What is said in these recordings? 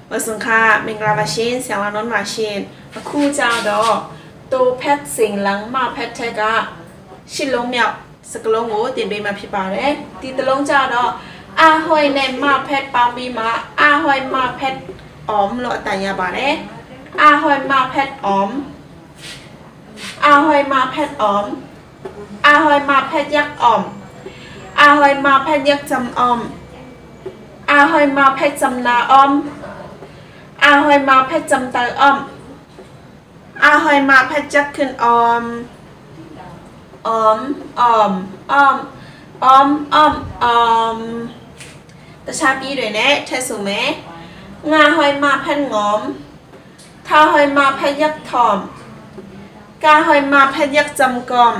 มาสุขาเมงลาบาชินเสียงลานนมาชินคู่เจ้าดอตัวแพทสิงหลังมาแพทเทกะชิลงเมียวสกลงโง่ตีนเบมาพิบาเลยตีตะลงเจ้าดออาหอยแนมมาแพทปางบีมาอาหอยมาแพทออมหล่อตายาบาเลยอาหอยมาแพทออมอาหอยมาแพทออมอาหอยมาแพทยักออมอาหอยมาแพทยักจำออมอาหอยมาแพทจำนาออมอาหอยมาแพทจำเตอออมอาหอยมาแพทจักขึ้นออมออมออมออมออมออมออมแต่ชาปีด้วยเนี่ยเทสุเมงาหอยมาแพทงอมทาหอยมาแพทยักถอมกาหอยมาแพทยักจำกอม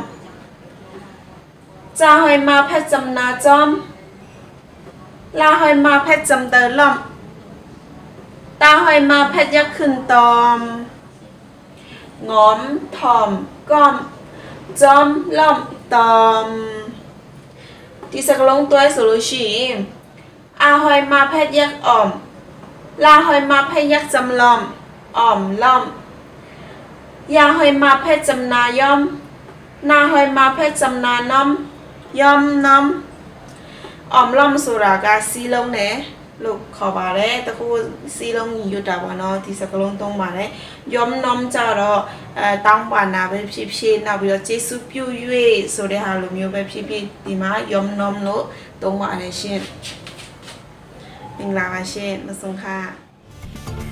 จาหอยมาแพทจำนาจอมลาหอยมาแพทจำเตอล่อมตาหอยมาแพทยักขึ้นตอมงอมถอมก้อมจอมล่อมตอมที่สักลงตัวสุรุชีอาหอยมาแพทยักอ่อมลาหอยมาแพทยักจำล่อมอ่อมล่อมยาหอยมาแพทจำนาย่อมนาหอยมาแพทจำนาน้อมย่อมน้อมอ่อมล่อมสุรากาซีลงเนลูกขอบาเลยตะคูซีลงอยู่ดาวานอที่สักลงตรงมาเลยย่อมน้อมเจ้าเราตั้งบานาแบบชินาบิโอเจสุพิวยูเอสุเดฮาลุมิโอแบบชิติมาย่อมน้อมโลตรงมาเลยเช่นเป็นลาวเช่นมาส่งค่ะ